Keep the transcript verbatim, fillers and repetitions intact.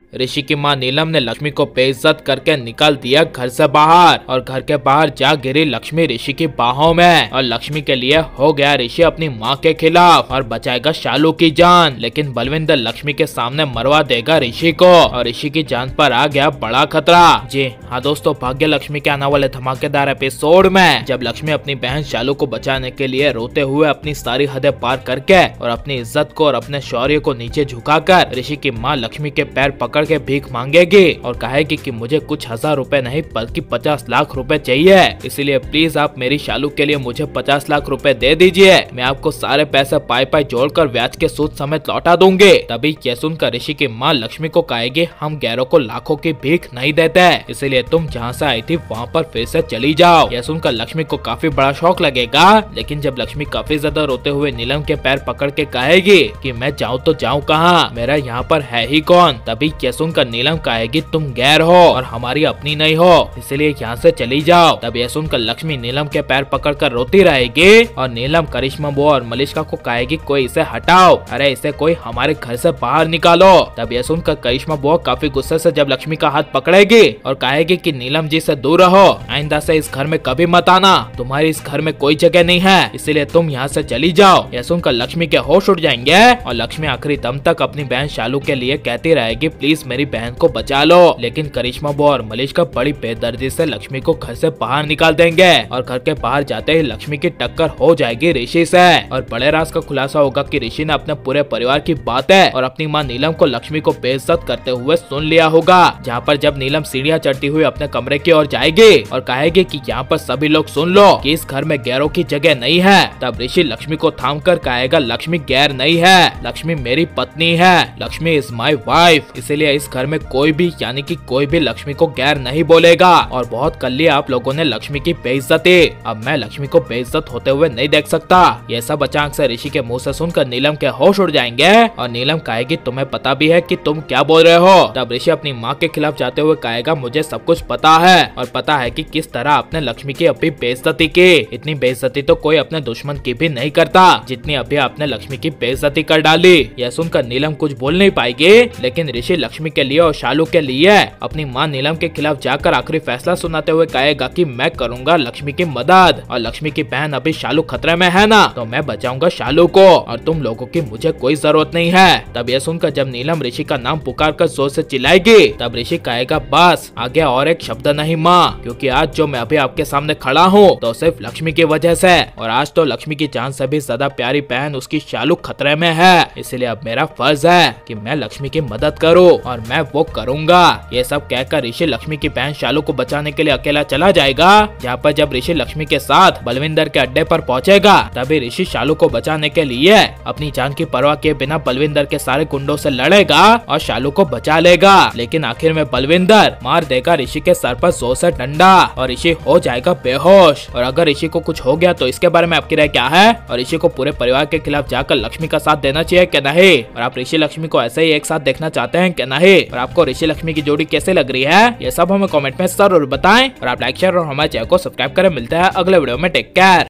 ऋषि की मां नीलम ने लक्ष्मी को बेइज्जत करके निकाल दिया घर से बाहर और घर के बाहर जा गिरी लक्ष्मी ऋषि की बाहों में और लक्ष्मी के लिए हो गया ऋषि अपनी मां के खिलाफ और बचाएगा शालू की जान। लेकिन बलविंदर लक्ष्मी के सामने मरवा देगा ऋषि को और ऋषि की जान पर आ गया बड़ा खतरा। जी हाँ दोस्तों, भाग्य लक्ष्मी के आने वाले धमाकेदार एपिसोड में जब लक्ष्मी अपनी बहन शालू को बचाने के लिए रोते हुए अपनी सारी हदें पार करके और अपनी इज्जत को और अपने शौर्य को नीचे झुकाकर ऋषि की मां लक्ष्मी के पैर पकड़ के भीख मांगेगी और कहेगी कि मुझे कुछ हजार रुपए नहीं बल्कि पचास लाख रुपए चाहिए, इसलिए प्लीज आप मेरी शालू के लिए मुझे पचास लाख रुपए दे दीजिए, मैं आपको सारे पैसे पाई पाई जोड़कर ब्याज के सूद समेत लौटा दूंगी। तभी यह सुनकर ऋषि की मां लक्ष्मी को कहेगी हम गैरों को लाखों की भीख नहीं देते, इसलिए तुम जहाँ से आई थी वहाँ पर फिर से चली जाओ। यह सुनकर लक्ष्मी को काफी बड़ा शौक लगेगा, लेकिन जब लक्ष्मी काफी ज्यादा रोते हुए नीलम के पैर पकड़ के कहेगी कि मैं जाऊँ तो जाऊँ कहाँ, मेरा यहाँ पर है ही कौन। तभी यह सुनकर नीलम कहेगी तुम गैर हो और हमारी अपनी नहीं हो, इसलिए यहाँ से चली जाओ। तब यह सुनकर लक्ष्मी नीलम के पैर पकड़कर रोती रहेगी और नीलम करिश्मा बुआ और मलिष्का को कहेगी कोई इसे हटाओ, अरे इसे कोई हमारे घर से बाहर निकालो। तब यह सुनकर करिश्मा बुआ काफी गुस्से से जब लक्ष्मी का हाथ पकड़ेगी और कहेगी कि नीलम जी से दूर रहो, आइंदा से इस घर में कभी मत आना, तुम्हारी इस घर में कोई जगह नहीं है, इसलिए तुम यहाँ से चली जाओ। यह सुनकर लक्ष्मी के होश उड़ जाएंगे और लक्ष्मी आखिरी दम तक अपनी बहन शालू के लिए कहती रहेगी प्लीज मेरी बहन को बचा लो। लेकिन करिश्मा बुआ और मलिष्का बड़ी बेदर्दी से लक्ष्मी को घर से बाहर निकाल देंगे और घर के बाहर जाते ही लक्ष्मी की टक्कर हो जाएगी ऋषि से और बड़े राज का खुलासा होगा कि ऋषि ने अपने पूरे परिवार की बातें और अपनी मां नीलम को लक्ष्मी को बेइज्जत करते हुए सुन लिया होगा। जहाँ पर जब नीलम सीढ़ियाँ चढ़ती हुई अपने कमरे की ओर जाएगी और कहेगी कि यहाँ पर सभी लोग सुन लो कि इस घर में गैरों की जगह नहीं है, तब ऋषि लक्ष्मी को थाम कर कहेगा लक्ष्मी गैर नहीं है, लक्ष्मी मेरी पत्नी है, लक्ष्मी इज माई वाइफ, इसीलिए इस घर में कोई भी यानी कि कोई भी लक्ष्मी को गैर नहीं बोलेगा। और बहुत कर लिया आप लोगों ने लक्ष्मी की बेइज्जती, अब मैं लक्ष्मी को बेइज्जत होते हुए नहीं देख सकता। ये सब अचानक से ऋषि के मुंह से सुनकर नीलम के होश उड़ जाएंगे और नीलम कहेगी तुम्हें पता भी है कि तुम क्या बोल रहे हो। तब ऋषि अपनी माँ के खिलाफ जाते हुए कहेगा मुझे सब कुछ पता है और पता है कि किस तरह आपने लक्ष्मी की अभी बेइज्जती की, इतनी बेइज्जती तो कोई अपने दुश्मन की भी नहीं करता जितनी अभी आपने लक्ष्मी की बेइज्जती कर डाली। यह सुनकर नीलम कुछ बोल नहीं पाएगी, लेकिन ऋषि लक्ष्मी के लिए और शालू के लिए अपनी मां नीलम के खिलाफ जाकर आखिरी फैसला सुनाते हुए कहेगा कि मैं करूंगा लक्ष्मी की मदद और लक्ष्मी की बहन अभी शालू खतरे में है ना, तो मैं बचाऊंगा शालू को और तुम लोगों की मुझे कोई जरूरत नहीं है। तब यह सुनकर जब नीलम ऋषि का नाम पुकार कर जोर से चिल्लाएगी तब ऋषि कहेगा बस आगे और एक शब्द नहीं माँ, क्योंकि आज जो मैं अभी आपके सामने खड़ा हूँ तो सिर्फ लक्ष्मी की वजह से, और आज तो लक्ष्मी की जान से भी ज्यादा प्यारी बहन उसकी शालू खतरे में है, इसलिए अब मेरा फर्ज है कि मैं लक्ष्मी की मदद करूँ और मैं वो करूंगा। ये सब कहकर ऋषि लक्ष्मी की बहन शालू को बचाने के लिए अकेला चला जाएगा। जहाँ पर जब ऋषि लक्ष्मी के साथ बलविंदर के अड्डे पर पहुंचेगा तभी ऋषि शालू को बचाने के लिए अपनी जान की परवाह किए बिना बलविंदर के सारे गुंडों से लड़ेगा और शालू को बचा लेगा। लेकिन आखिर में बलविंदर मार देगा ऋषि के सर पर जोर से डंडा और ऋषि हो जाएगा बेहोश। और अगर ऋषि को कुछ हो गया तो इसके बारे में आपकी राय क्या है, और ऋषि को पूरे परिवार के खिलाफ जाकर लक्ष्मी का साथ देना चाहिए क्या नहीं, और आप ऋषि लक्ष्मी को ऐसे ही एक साथ देखना चाहते हैं क्या नहीं, और आपको ऋषि लक्ष्मी की जोड़ी कैसे लग रही है ये सब हमें कमेंट में जरूर बताएं और आप लाइक शेयर और हमारे चैनल को सब्सक्राइब करें। मिलते हैं अगले वीडियो में, टेक केयर।